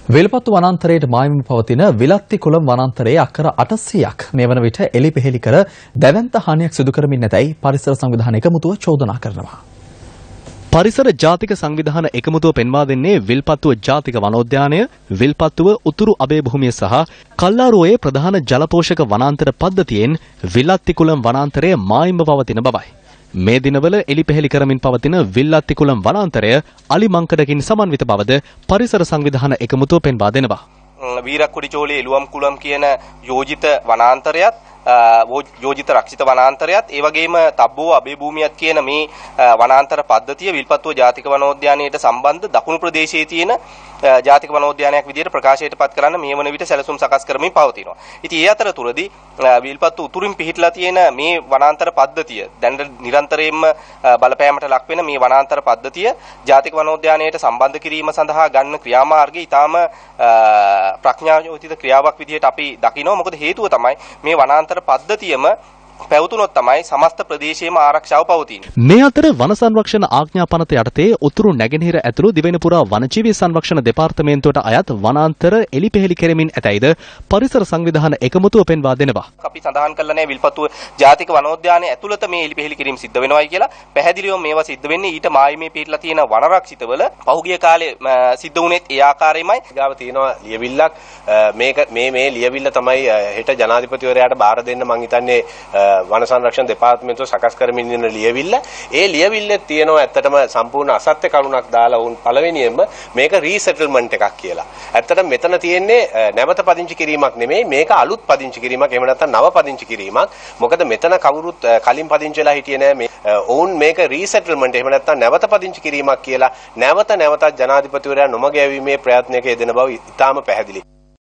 වෙල්පත්තු වනාන්තරයේ මායිම පවතින විලත්ති කුලම් වනාන්තරයේ අක්කර 800ක් මේ වන විට එලිපෙහෙලි කර දැවැන්ත හානියක් සිදු කරමින් නැතයි පරිසර සංවිධාන එකමුතුව චෝදනා කරනවා. පරිසර ජාතික සංවිධාන එකමුතුව පෙන්වා දෙන්නේ විල්පත්තුව ජාතික වනෝද්‍යානය, විල්පත්තුව උතුරු අබේ භූමිය සහ කල්ලාරුවේ ප්‍රධාන ජලපෝෂක වනාන්තර පද්ධතියෙන් විලත්ති කුලම් වනාන්තරයේ මායිම පවතින බවයි. මේ දිනවල එලිපෙහෙලි කරමින් පවතින විල්ලත්ති කුලම් වනාන්තරය අලිමංකඩකින් සමන්විත බවද පරිසර සංවිධාන එකමුතුව පෙන්වා දෙනවා. වීරක්කුඩි චෝලේ එළුවම් කුලම් කියන යෝජිත වනාන්තරයත් යෝජිත රක්ෂිත වනාන්තරයත් ඒ වගේම තබ්බෝ අබේ භූමියත් කියන මේ වනාන්තර පද්ධතිය විල්පත්තුව ජාතික වනෝද්‍යානයට සම්බන්ධ දකුණු ප්‍රදේශයේ තියෙන ජාතික වනෝද්‍යානයක් විදිහට ප්‍රකාශයට පත් කරන්න මේ වන විට සැලසුම් සකස් කරමින් පවතිනවා. ඉතින් ඒ අතරතුරදී විල්පත්තුව උතුරින් පිහිටලා තියෙන මේ වනාන්තර පද්ධතිය දැන් නිරන්තරයෙන්ම බලපෑමට ලක් වෙන මේ වනාන්තර පද්ධතිය ජාතික වනෝද්‍යානයට සම්බන්ධ කිරීම සඳහා ගන්න ක්‍රියාමාර්ගය ඊටාම ප්‍රඥායෝතිත ක්‍රියාවක් විදිහට අපි දකිනවා. මොකද හේතුව තමයි මේ වනාන්තර පද්ධතියම පැවතුනොත් තමයි සමස්ත ප්‍රදේශයේම ආරක්ෂාව පවතින්නේ. මේ අතර වන සංරක්ෂණ ආඥා පනත යටතේ උතුරු නැගෙනහිර ඇතුළු දිවෙන පුරා වනජීවී සංරක්ෂණ දෙපාර්තමේන්තුවට අයත් වනාන්තර එලිපෙහෙලි කෙරෙමින් ඇතැයිද පරිසර සංවිධාන එකමුතුව පෙන්වා දෙනවා. අපි සඳහන් කළා නේ විල්පත්තුව ජාතික වනෝද්‍යානයේ ඇතුළත මේ එලිපෙහෙලි කිරීම සිද්ධ වෙනවායි කියලා. පැහැදිලිවම මේවා සිද්ධ වෙන්නේ ඊට මායිමේ පිටලා තියෙන වනරක්ෂිතවල පහුගිය කාලේ සිද්ධ වුණේත් ඒ ආකාරයෙන්මයි. ගාව තියෙනවා ලියවිල්ලක් මේ ලියවිල්ල තමයි හෙට ජනාධිපතිවරයාට බාර දෙන්න මං හිතන්නේ වන සංරක්ෂණ දෙපාර්තමේන්තුව සකස් කරමින් ඉන්න ලියවිල්ල. ඒ ලියවිල්ලේ තියෙනවා ඇත්තටම සම්පූර්ණ අසත්‍ය කරුණක් දාලා උන් පළවෙනියෙන්ම මේක රීසෙටල්මන්ට් එකක් කියලා. ඇත්තටම මෙතන තියෙන්නේ නැවත පදිංචි කිරීමක් නෙමෙයි මේක අලුත් පදිංචි කිරීමක්. එහෙම නැත්නම් නව පදිංචි කිරීමක්. මොකද මෙතන කවුරුත් කලින් පදිංචි වෙලා හිටියේ නෑ මේ. ඔවුන් මේක රීසෙටල්මන්ට් එහෙම නැත්නම් නැවත පදිංචි කිරීමක් කියලා නැවතත් ජනාධිපතිවරයා නොමග යැවීමේ ප්‍රයත්නයක යෙදෙන බව ඉතාම පැහැදිලි.